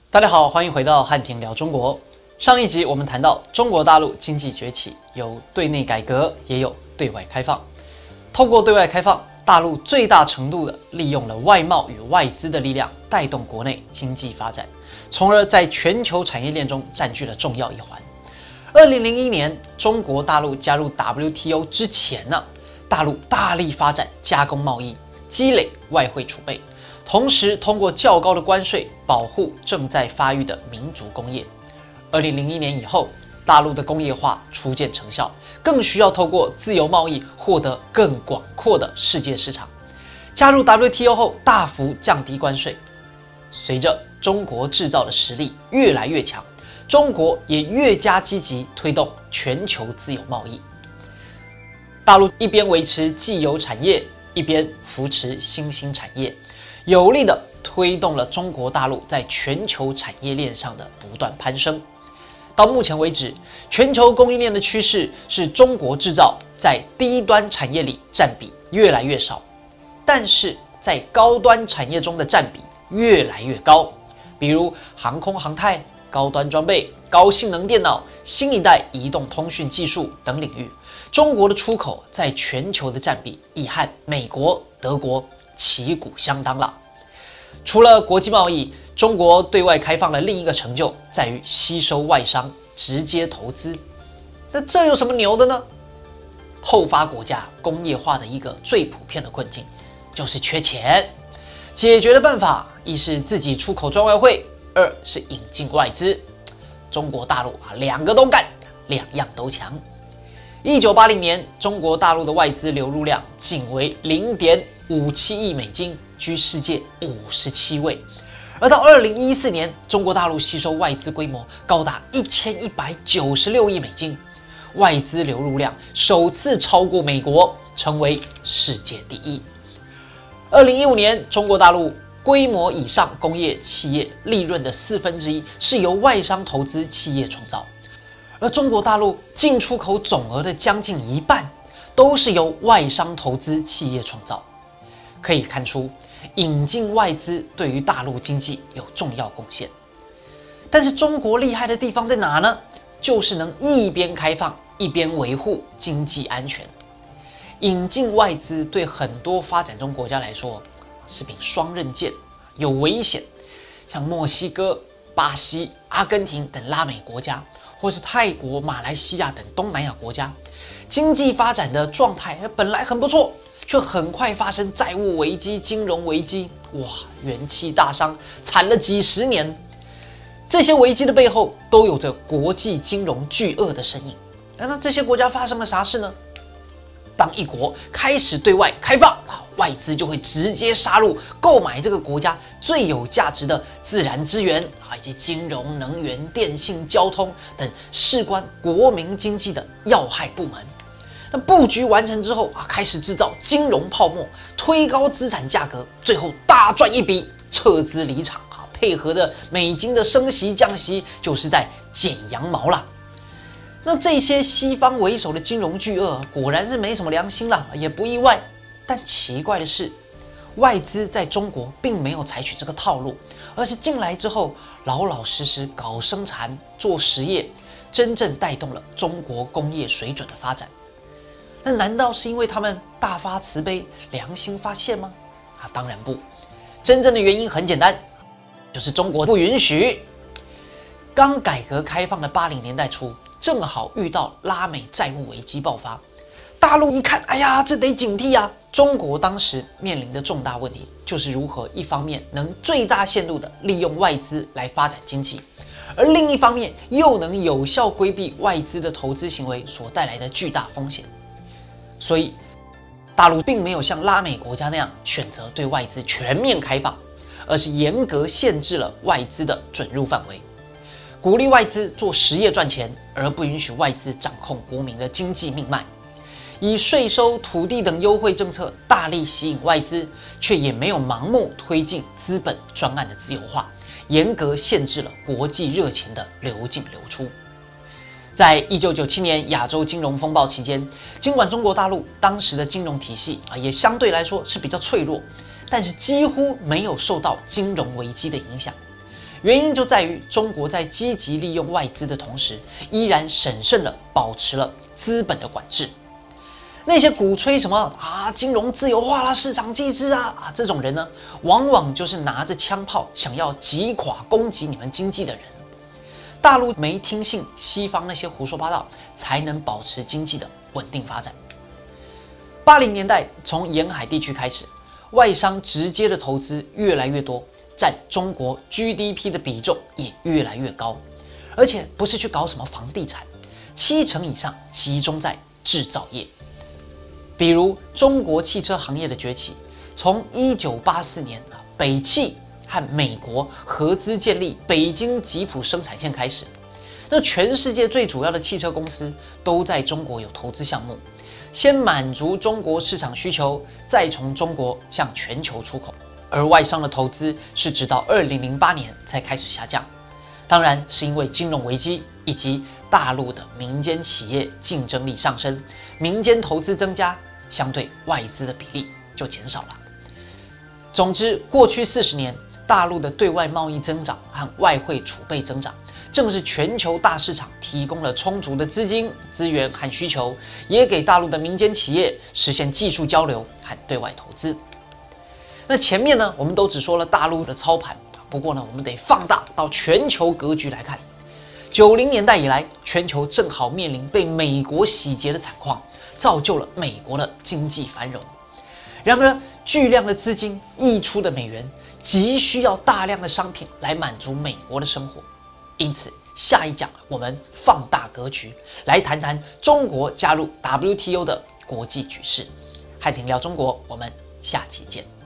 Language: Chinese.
大家好，欢迎回到汉庭聊中国。上一集我们谈到中国大陆经济崛起，有对内改革，也有对外开放。透过对外开放，大陆最大程度的利用了外贸与外资的力量，带动国内经济发展，从而在全球产业链中占据了重要一环。2001年，中国大陆加入 WTO 之前呢，大陆大力发展加工贸易，积累外汇储备。同时，通过较高的关税保护正在发育的民族工业。2001年以后，大陆的工业化初见成效，更需要透过自由贸易获得更广阔的世界市场。加入 WTO 后，大幅降低关税。随着中国制造的实力越来越强，中国也越加积极推动全球自由贸易。大陆一边维持既有产业，一边扶持新兴产业，有力地推动了中国大陆在全球产业链上的不断攀升。到目前为止，全球供应链的趋势是中国制造在低端产业里占比越来越少，但是在高端产业中的占比越来越高。比如航空航太、高端装备、高性能电脑、新一代移动通讯技术等领域，中国的出口在全球的占比已和美国、德国旗鼓相当了。除了国际贸易，中国对外开放的另一个成就在于吸收外商直接投资。那这有什么牛的呢？后发国家工业化的一个最普遍的困境就是缺钱。解决的办法，一是自己出口赚外汇，二是引进外资。中国大陆两个都干，两样都强。1980年，中国大陆的外资流入量仅为0.57亿美金，居世界57位。而到2014年，中国大陆吸收外资规模高达1196亿美金，外资流入量首次超过美国，成为世界第一。2015年，中国大陆规模以上工业企业利润的1/4是由外商投资企业创造，而中国大陆进出口总额的将近一半都是由外商投资企业创造。可以看出，引进外资对于大陆经济有重要贡献。但是中国厉害的地方在哪呢？就是能一边开放，一边维护经济安全。引进外资对很多发展中国家来说是柄双刃剑，有危险。像墨西哥、巴西、阿根廷等拉美国家，或是泰国、马来西亚等东南亚国家，经济发展的状态本来很不错，却很快发生债务危机、金融危机，元气大伤，惨了几十年。这些危机的背后都有着国际金融巨鳄的身影。那这些国家发生了啥事呢？当一国开始对外开放，外资就会直接杀入购买这个国家最有价值的自然资源以及金融、能源、电信、交通等事关国民经济的要害部门。那布局完成之后开始制造金融泡沫，推高资产价格，最后大赚一笔，撤资离场配合的美金的升息降息，就是在剪羊毛啦。那这些西方为首的金融巨鳄果然是没什么良心啦，也不意外。但奇怪的是，外资在中国并没有采取这个套路，而是进来之后老老实实搞生产、做实业，真正带动了中国工业水准的发展。那难道是因为他们大发慈悲、良心发现吗？当然不，真正的原因很简单，就是中国不允许。刚改革开放的80年代初，正好遇到拉美债务危机爆发，大陆一看，哎呀，这得警惕啊！中国当时面临的重大问题就是如何一方面能最大限度地利用外资来发展经济，而另一方面又能有效规避外资的投资行为所带来的巨大风险。所以，大陆并没有像拉美国家那样选择对外资全面开放，而是严格限制了外资的准入范围，鼓励外资做实业赚钱，而不允许外资掌控国民的经济命脉。以税收、土地等优惠政策大力吸引外资，却也没有盲目推进资本专案的自由化，严格限制了国际热钱的流进流出。在1997年亚洲金融风暴期间，尽管中国大陆当时的金融体系也相对来说是比较脆弱，但是几乎没有受到金融危机的影响。 原因就在于中国在积极利用外资的同时，依然审慎地保持了资本的管制。那些鼓吹什么金融自由化啦、市场机制这种人呢，往往就是拿着枪炮想要击垮攻击你们经济的人。大陆没听信西方那些胡说八道，才能保持经济的稳定发展。80年代从沿海地区开始，外商直接的投资越来越多，占中国 GDP 的比重也越来越高，而且不是去搞什么房地产，70%以上集中在制造业。比如中国汽车行业的崛起，从1984年北汽和美国合资建立北京吉普生产线开始，那全世界最主要的汽车公司都在中国有投资项目，先满足中国市场需求，再从中国向全球出口。而外商的投资是直到2008年才开始下降，当然是因为金融危机以及大陆的民间企业竞争力上升，民间投资增加，相对外资的比例就减少了。总之，过去40年，大陆的对外贸易增长和外汇储备增长，正是全球大市场提供了充足的资金、资源和需求，也给大陆的民间企业实现技术交流和对外投资。那前面呢，我们都只说了大陆的操盘，不过呢，我们得放大到全球格局来看。90年代以来，全球正好面临被美国洗劫的惨况，造就了美国的经济繁荣。然而，巨量的资金溢出的美元，急需要大量的商品来满足美国的生活。因此，下一讲我们放大格局，来谈谈中国加入 WTO 的国际局势。汉庭聊中国，我们下期见。